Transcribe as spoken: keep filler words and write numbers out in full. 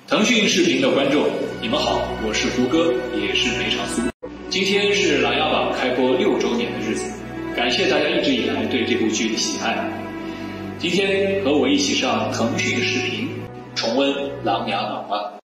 腾讯视频的观众，你们好，我是胡歌，也是梅长苏。今天是《琅琊榜》开播六周年的日子，感谢大家一直以来对这部剧的喜爱。今天和我一起上腾讯视频重温《琅琊榜》吧。